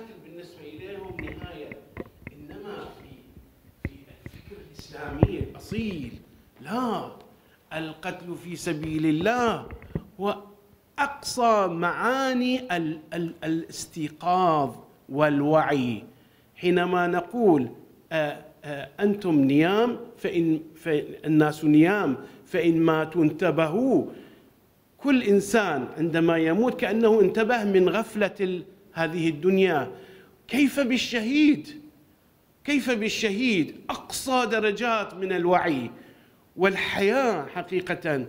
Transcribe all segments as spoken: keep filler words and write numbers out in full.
القتل بالنسبة إليهم نهاية، إنما في في الفكر الإسلامي الأصيل لا، القتل في سبيل الله هو أقصى معاني ال ال الاستيقاظ والوعي. حينما نقول آآ آآ أنتم نيام فإن, فإن الناس نيام فإن ماتوا انتبهوا، كل إنسان عندما يموت كأنه انتبه من غفلة هذه الدنيا. كيف بالشهيد؟ كيف بالشهيد؟ أقصى درجات من الوعي والحياة. حقيقة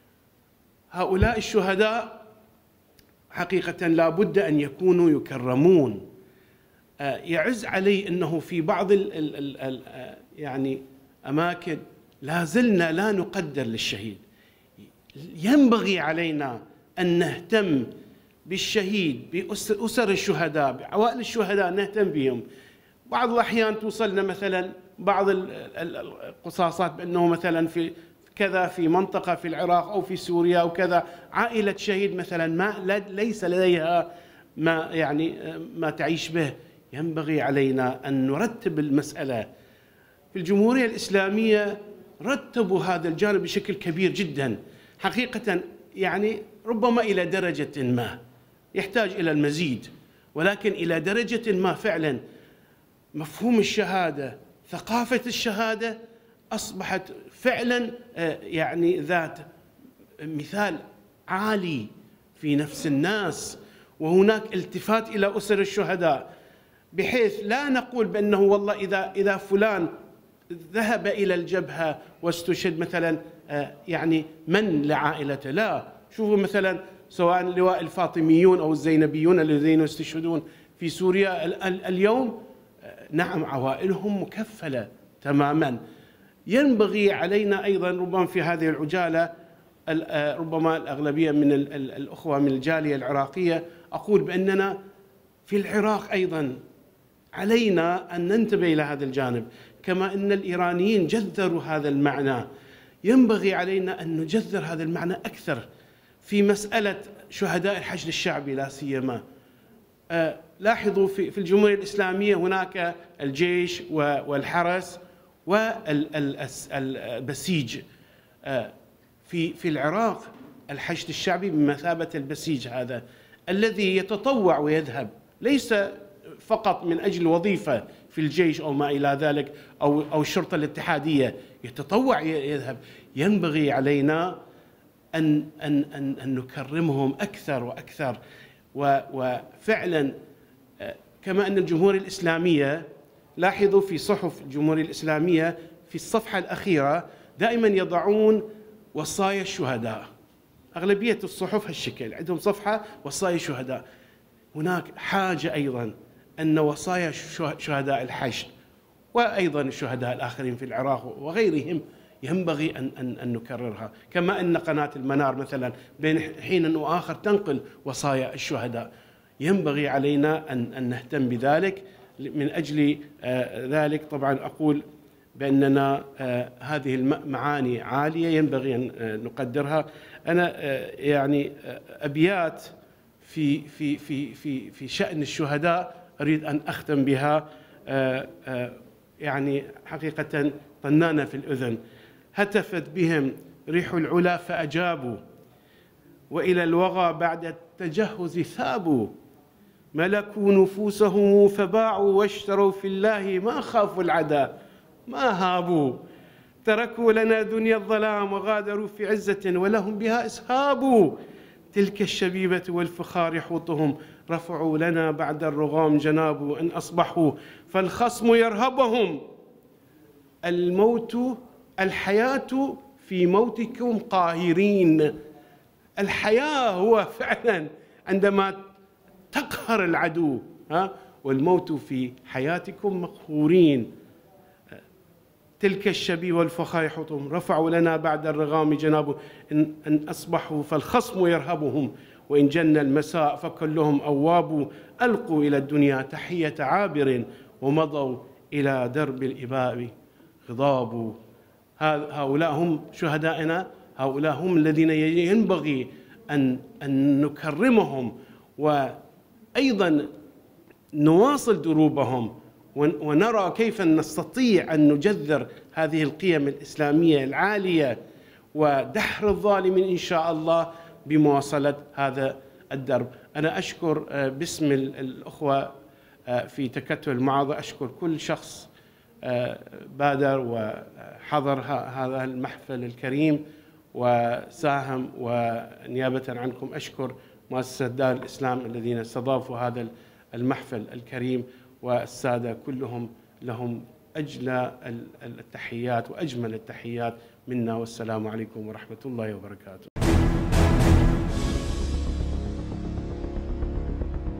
هؤلاء الشهداء حقيقة لا بد أن يكونوا يكرمون. يعز علي أنه في بعض ال ال ال يعني أماكن لا زلنا لا نقدر للشهيد. ينبغي علينا أن نهتم بالشهيد، بأسر الشهداء، بعوائل الشهداء، نهتم بهم. بعض الأحيان توصلنا مثلا بعض القصاصات بأنه مثلا في كذا في منطقة في العراق أو في سوريا أو كذا عائلة شهيد مثلا ما ليس لديها ما يعني ما تعيش به. ينبغي علينا أن نرتب المسألة. في الجمهورية الإسلامية رتبوا هذا الجانب بشكل كبير جدا حقيقة، يعني ربما إلى درجة ما يحتاج إلى المزيد، ولكن إلى درجة ما فعلا مفهوم الشهادة، ثقافة الشهادة أصبحت فعلا يعني ذات مثال عالي في نفس الناس. وهناك التفات إلى أسر الشهداء، بحيث لا نقول بأنه والله إذا إذا فلان ذهب إلى الجبهة واستشهد مثلا يعني من لعائلته، لا. شوفوا مثلا سواء لواء الفاطميون أو الزينبيون الذين يستشهدون في سوريا اليوم، نعم عوائلهم مكفلة تماما. ينبغي علينا أيضا ربما في هذه العجالة، ربما الأغلبية من الأخوة من الجالية العراقية، أقول بأننا في العراق أيضا علينا أن ننتبه إلى هذا الجانب، كما أن الإيرانيين جذروا هذا المعنى. ينبغي علينا أن نجذر هذا المعنى أكثر في مسألة شهداء الحشد الشعبي لا سيما. أه لاحظوا في في الجمهورية الإسلامية هناك الجيش والحرس والبسيج. أه في في العراق الحشد الشعبي بمثابة البسيج، هذا الذي يتطوع ويذهب ليس فقط من أجل وظيفة في الجيش أو ما إلى ذلك أو أو الشرطة الاتحادية، يتطوع يذهب. ينبغي علينا أن أن أن أن نكرمهم أكثر وأكثر. وفعلا كما أن الجمهورية الإسلامية، لاحظوا في صحف الجمهورية الإسلامية في الصفحة الأخيرة دائما يضعون وصايا الشهداء. أغلبية الصحف هالشكل عندهم صفحة وصايا الشهداء. هناك حاجة أيضا أن وصايا شهداء الحشد وأيضا الشهداء الآخرين في العراق وغيرهم ينبغي أن, أن, أن نكررها، كما أن قناة المنار مثلا بين حين وآخر تنقل وصايا الشهداء. ينبغي علينا أن, أن نهتم بذلك. من أجل ذلك طبعا أقول بأننا هذه المعاني عالية ينبغي أن نقدرها. أنا يعني أبيات في في في في في شأن الشهداء أريد أن أختم بها، يعني حقيقة طنانة في الأذن. هتفت بهم ريح العلا فأجابوا، وإلى الوغى بعد التجهز ثابوا. ملكوا نفوسهم فباعوا واشتروا في الله، ما خافوا العدا ما هابوا. تركوا لنا دنيا الظلام وغادروا في عزة ولهم بها إسهاب. تلك الشبيبة والفخار حوطهم، رفعوا لنا بعد الرغام جناب. أن أصبحوا فالخصم يرهبهم، الموت الحياة في موتكم قاهرين. الحياة هو فعلا عندما تقهر العدو، ها، والموت في حياتكم مقهورين. تلك الشبيبة والفخار حوطهم، رفعوا لنا بعد الرغام جنابه. إن, إن أصبحوا فالخصم يرهبهم، وإن جن المساء فكلهم أواب. ألقوا إلى الدنيا تحية عابر، ومضوا إلى درب الإباء غضاب. هؤلاء هم شهدائنا، هؤلاء هم الذين ينبغي أن, أن نكرمهم، وأيضا نواصل دروبهم ونرى كيف نستطيع أن نجذر هذه القيم الإسلامية العالية ودحر الظالمين إن شاء الله بمواصلة هذا الدرب. أنا أشكر باسم الأخوة في تكتل المعارضة، أشكر كل شخص بادر وحضر هذا المحفل الكريم وساهم، ونيابة عنكم أشكر مؤسسة دار الإسلام الذين استضافوا هذا المحفل الكريم، والسادة كلهم لهم أجلى التحيات وأجمل التحيات منا، والسلام عليكم ورحمة الله وبركاته.